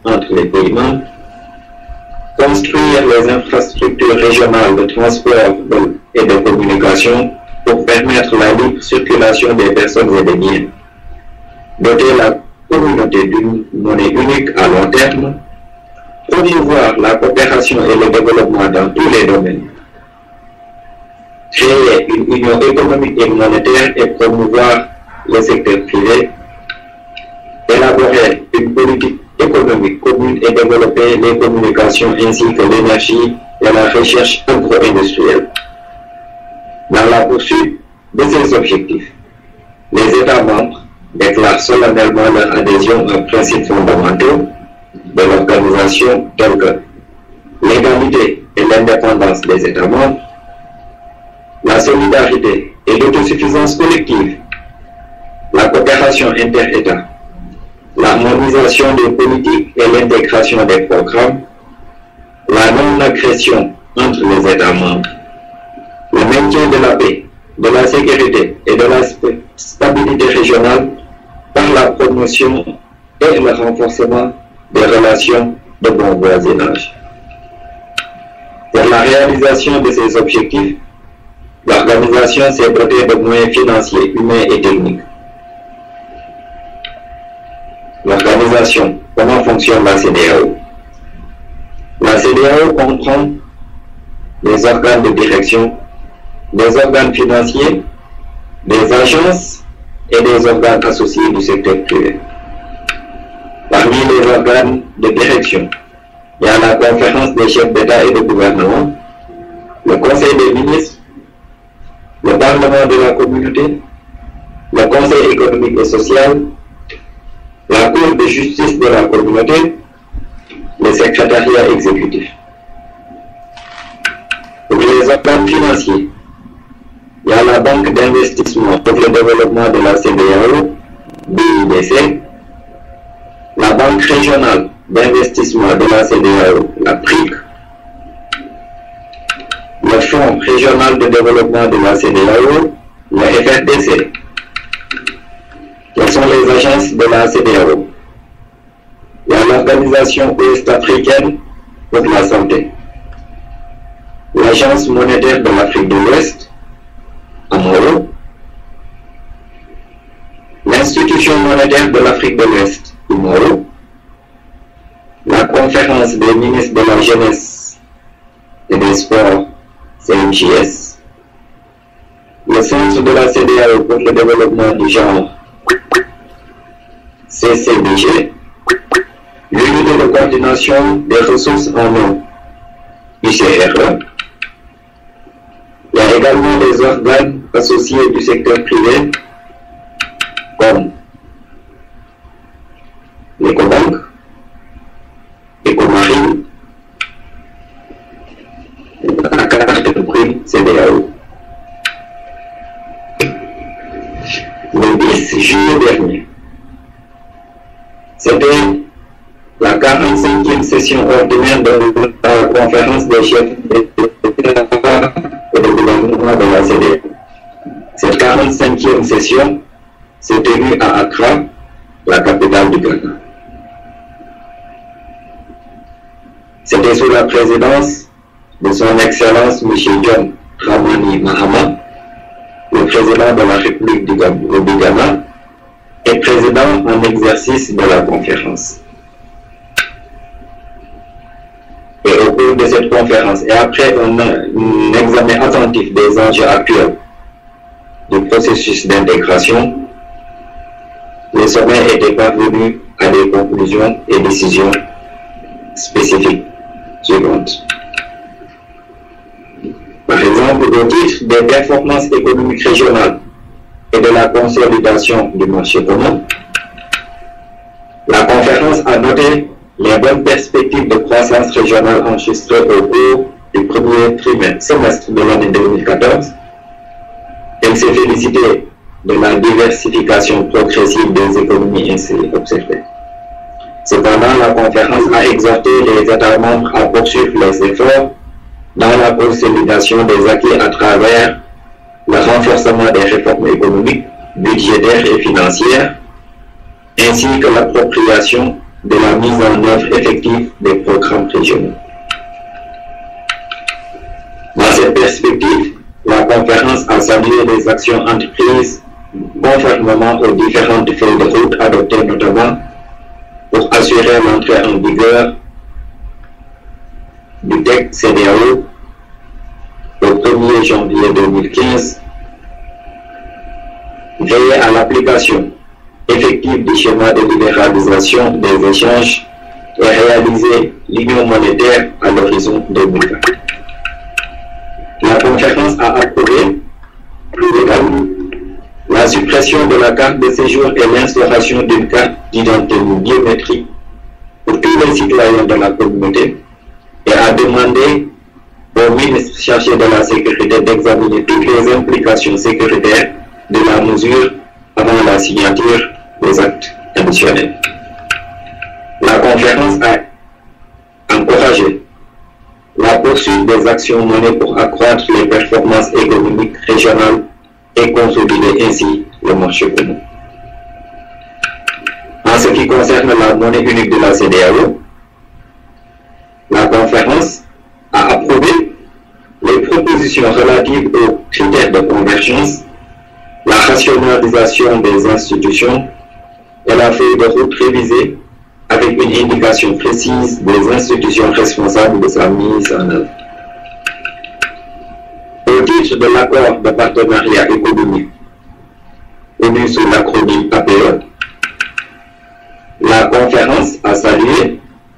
entre les pays membres, construire les infrastructures régionales de transport et de communication pour permettre la libre circulation des personnes et des biens, doter la communauté d'une monnaie unique à long terme, promouvoir la coopération et le développement dans tous les domaines, créer une union économique et monétaire et promouvoir le secteur privé, élaborer une politique économique commune et développer les communications ainsi que l'énergie et la recherche agro-industrielle. Dans la poursuite de ces objectifs, les États membres déclarent solennellement leur adhésion aux principes fondamentaux de l'organisation tels que l'égalité et l'indépendance des États membres, la solidarité et l'autosuffisance collective, la coopération inter-États, l'harmonisation des politiques et l'intégration des programmes, la non-agression entre les États membres, le maintien de la paix, de la sécurité et de la stabilité régionale par la promotion et le renforcement des relations de bon voisinage. Pour la réalisation de ces objectifs, l'organisation s'est dotée de moyens financiers, humains et techniques. L'organisation, comment fonctionne la CEDEAO? La CEDEAO comprend des organes de direction, des organes financiers, des agences et des organes associés du secteur privé. Parmi les organes de direction, il y a la conférence des chefs d'État et de gouvernement, le Conseil des ministres, le Parlement de la communauté, le Conseil économique et social, la Cour de justice de la communauté, le secrétariat exécutif. Pour les organes financiers, il y a la Banque d'investissement pour le développement de la CEDEAO, BIDC, la Banque régionale d'investissement de la CEDEAO, la BRIC, le Fonds régional de développement de la CEDEAO, le FRDC. Quelles sont les agences de la CEDEAO? Il y a l'Organisation ouest-africaine pour la santé, l'Agence monétaire de l'Afrique de l'Ouest, AMORO, l'Institution monétaire de l'Afrique de l'Ouest, IMORO, la Conférence des ministres de la jeunesse et des sports, CMJS, le Centre de la CEDEAO pour le développement du genre, CCDG, l'unité de coordination des ressources en eau, UCRE. Il y a également des organes associés du secteur privé, comme l'Ecobank, Ecomarine, la carte de prix CEDEAO. Le 10 juillet dernier, c'était la 45e session ordinaire de la conférence des chefs d'État et de gouvernement de la CEDEAO. Cette 45e session s'est tenue à Accra, la capitale du Ghana. C'était sous la présidence de son Excellence M. John Dramani Mahama, le président de la République du Ghana et président en exercice de la conférence. Et au cours de cette conférence, et après un examen attentif des enjeux actuels du processus d'intégration, le sommet était parvenu à des conclusions et décisions spécifiques suivantes. Par exemple, au titre des performances économiques régionales et de la consolidation du marché commun, la conférence a noté les bonnes perspectives de croissance régionale enregistrées au cours du premier semestre de l'année 2014. Elle s'est félicitée de la diversification progressive des économies ainsi observées. Cependant, la conférence a exhorté les États membres à poursuivre les efforts dans la consolidation des acquis à travers le renforcement des réformes économiques, budgétaires et financières, ainsi que l'appropriation de la mise en œuvre effective des programmes régionaux. Dans cette perspective, la conférence a salué les actions entreprises conformément aux différentes feuilles de route adoptées notamment pour assurer l'entrée en vigueur du texte CEDEAO au 1er janvier 2015, veiller à l'application effective du schéma de libéralisation des échanges et réaliser l'union monétaire à l'horizon 2020. La conférence a approuvé également la suppression de la carte de séjour et l'instauration d'une carte d'identité biométrique pour tous les citoyens de la communauté et a demandé au ministre chargé de la sécurité d'examiner toutes les implications sécuritaires de la mesure avant la signature des actes additionnels. La conférence a encouragé la poursuite des actions menées pour accroître les performances économiques régionales et consolider ainsi le marché commun. En ce qui concerne la monnaie unique de la CEDEAO, la conférence a approuvé les propositions relatives aux critères de convergence, la rationalisation des institutions et la feuille de route révisée avec une indication précise des institutions responsables de sa mise en œuvre. Au titre de l'accord de partenariat économique, connu sous l'acronyme APE, la conférence a salué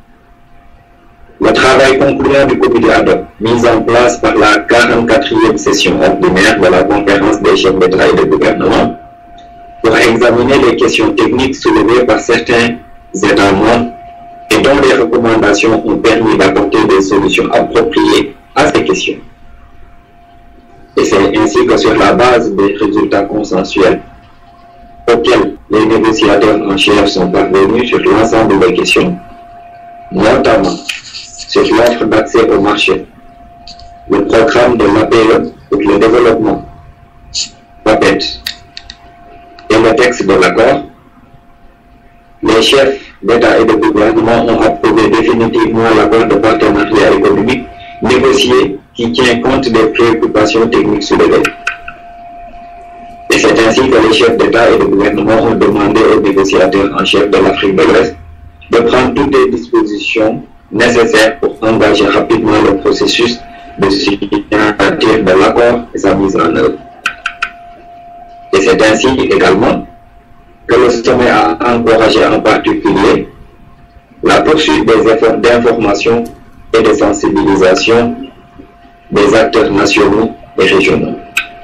le travail concluant du comité ad hoc mis en place par la 44e session ordinaire de la conférence des chefs d'État et de gouvernement pour examiner les questions techniques soulevées par certains États membres et dont les recommandations ont permis d'apporter des solutions appropriées à ces questions. Et c'est ainsi que sur la base des résultats consensuels auxquels les négociateurs en chef sont parvenus sur l'ensemble des questions, notamment sur l'offre d'accès au marché, le programme de l'APE pour le développement, PAPET, et le texte de l'accord, les chefs d'État et de gouvernement ont approuvé définitivement l'accord de partenariat économique négocié qui tient compte des préoccupations techniques soulevées. Et c'est ainsi que les chefs d'État et de gouvernement ont demandé aux négociateurs en chef de l'Afrique de l'Ouest de prendre toutes les dispositions nécessaires pour engager rapidement le processus de signature de l'accord et sa mise en œuvre. Et c'est ainsi également que le sommet a encouragé en particulier la poursuite des efforts d'information et de sensibilisation des acteurs nationaux et régionaux.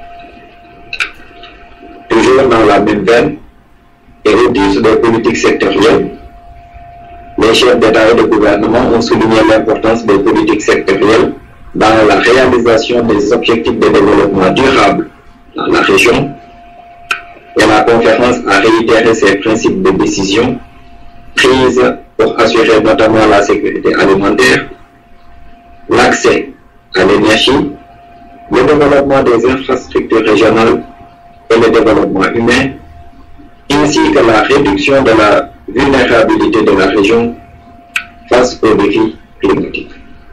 Toujours dans la même veine et au titre des politiques sectorielles, les chefs d'État et de gouvernement ont souligné l'importance des politiques sectorielles dans la réalisation des objectifs de développement durable dans la région, et la conférence a réitéré ses principes de décision prises pour assurer notamment la sécurité alimentaire, l'accès à l'énergie, le développement des infrastructures régionales et le développement humain, ainsi que la réduction de la vulnérabilité de la région face aux défis climatiques.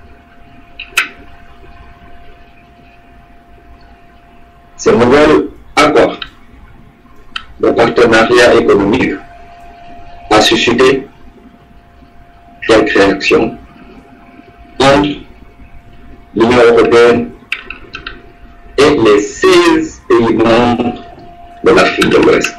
Ce nouvel accord de partenariat économique a suscité quelques réactions entre l'Union européenne et les 16 pays membres de l'Afrique de l'Ouest.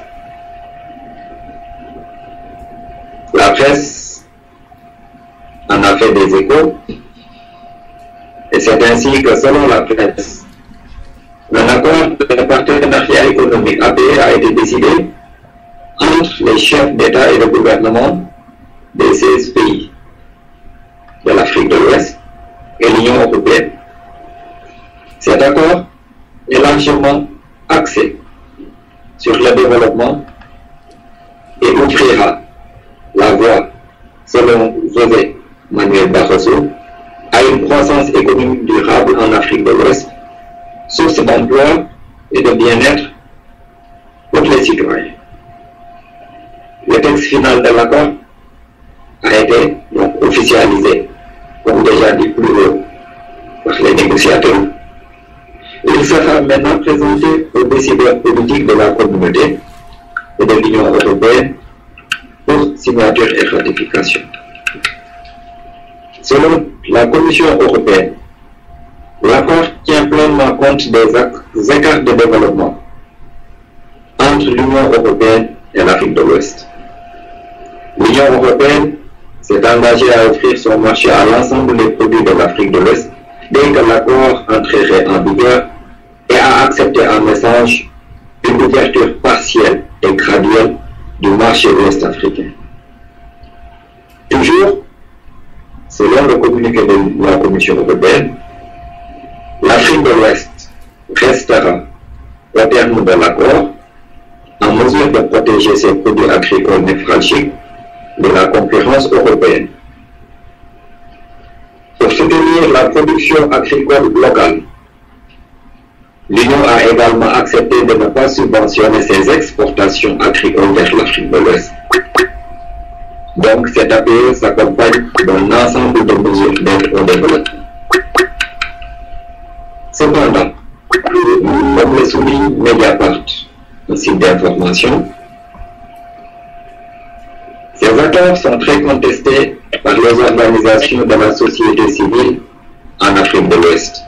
La presse en a fait des échos et c'est ainsi que selon la presse, un accord de partenariat économique APE a été décidé entre les chefs d'État et de gouvernement des 16 pays de l'Afrique de l'Ouest et l'Union européenne. Cet accord est largement axé sur le développement et ouvrira la voie, selon José Manuel Barroso, à une croissance économique durable en Afrique de l'Ouest, source d'emploi et de bien-être pour les citoyens. Le texte final de l'accord a été donc officialisé, comme déjà dit plus haut par les négociateurs. Il sera maintenant présenté aux décideurs politiques de la communauté et de l'Union européenne pour signature et ratification. Selon la Commission européenne, l'accord tient pleinement compte des écarts de développement entre l'Union européenne et l'Afrique de l'Ouest. L'Union européenne s'est engagée à offrir son marché à l'ensemble des produits de l'Afrique de l'Ouest dès que l'accord entrerait en vigueur et a accepté en échange une ouverture partielle et graduelle du marché ouest-africain. Toujours, selon le communiqué de la Commission européenne, l'Afrique de l'Ouest restera, au terme de l'accord, en mesure de protéger ses produits agricoles névralgiques de la concurrence européenne. Pour soutenir la production agricole locale, l'Union a également accepté de ne pas subventionner ses exportations agricoles vers l'Afrique de l'Ouest. Donc, cet APE s'accompagne d'un ensemble de mesures d'aide au développement. Cependant, comme le souligne Mediapart, un site d'information, ces accords sont très contestés par les organisations de la société civile en Afrique de l'Ouest.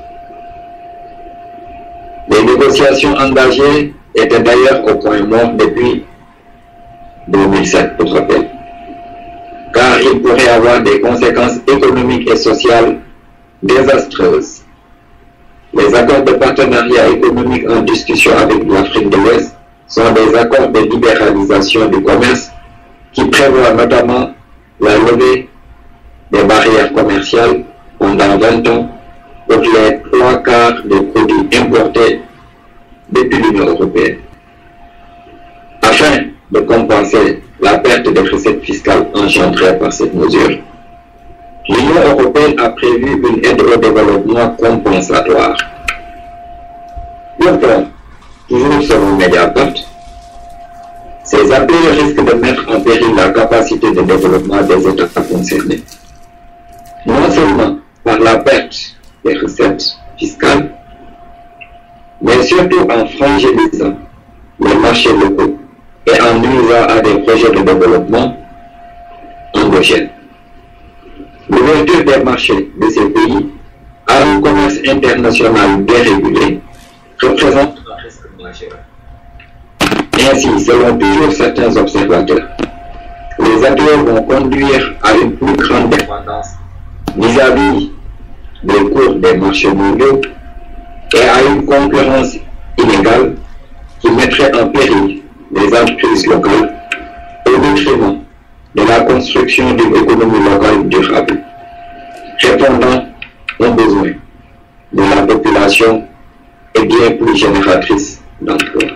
Les négociations engagées étaient d'ailleurs au point mort depuis 2007, pour rappel, car il pourrait avoir des conséquences économiques et sociales désastreuses. Les accords de partenariat économique en discussion avec l'Afrique de l'Ouest sont des accords de libéralisation du commerce qui prévoient notamment la levée des barrières commerciales pendant 20 ans pour les 3/4 des produits importés depuis l'Union européenne. Afin de compenser la perte de recettes fiscales engendrée par cette mesure, l'Union européenne a prévu une aide au développement compensatoire. Pourtant, toujours selon Mediapart, ces appels risquent de mettre en péril la capacité de développement des États concernés. Non seulement par la perte des recettes fiscales, mais surtout en fragilisant les marchés locaux et en nuisant à des projets de développement endogènes. L'ouverture des marchés de ces pays à un commerce international dérégulé représente un risque majeur. Ainsi, selon toujours certains observateurs, les accords vont conduire à une plus grande dépendance vis-à-vis des cours des marchés mondiaux et à une concurrence inégale qui mettrait en péril les entreprises locales au détriment de la construction d'une économie locale durable, répondant aux besoins de la population et bien plus génératrice d'emplois.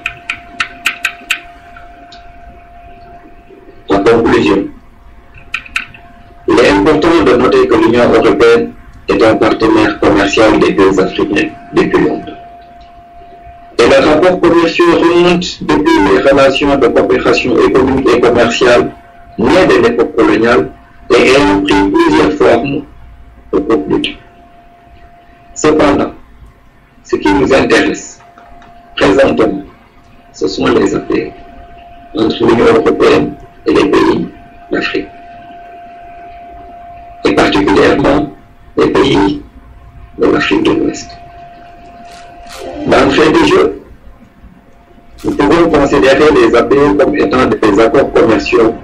En conclusion, il est important de noter que l'Union européenne est un partenaire commercial des pays africains depuis longtemps. Et les rapports commerciaux remontent depuis les relations de coopération économique et commerciale nées de l'époque coloniale et ayant pris plusieurs formes au cours du temps. Cependant, ce qui nous intéresse présentement, ce sont les affaires entre l'Union européenne et les pays d'Afrique, et particulièrement les pays de l'Afrique de l'Ouest. D'entrée de jeu, nous pouvons considérer les APE comme étant des accords commerciaux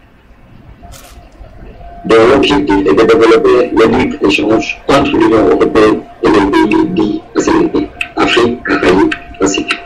dont l'objectif est de développer le libre-échange entre l'Union européenne et les pays dits ACP, Afrique, Caraïbes, Pacifique.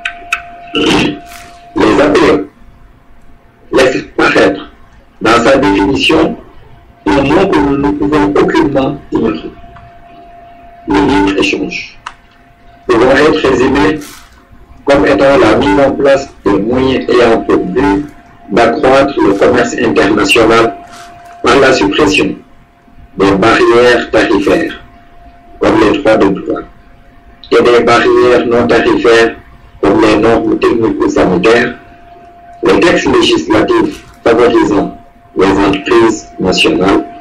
Les APE laissent paraître dans sa définition un mot que nous ne pouvons aucunement ignorer: le libre-échange, pouvant être résumé comme étant la mise en place de moyens ayant pour but d'accroître le commerce international par la suppression des barrières tarifaires, comme les droits de douane, et des barrières non tarifaires, comme les normes techniques ou sanitaires, les textes législatifs favorisant les entreprises nationales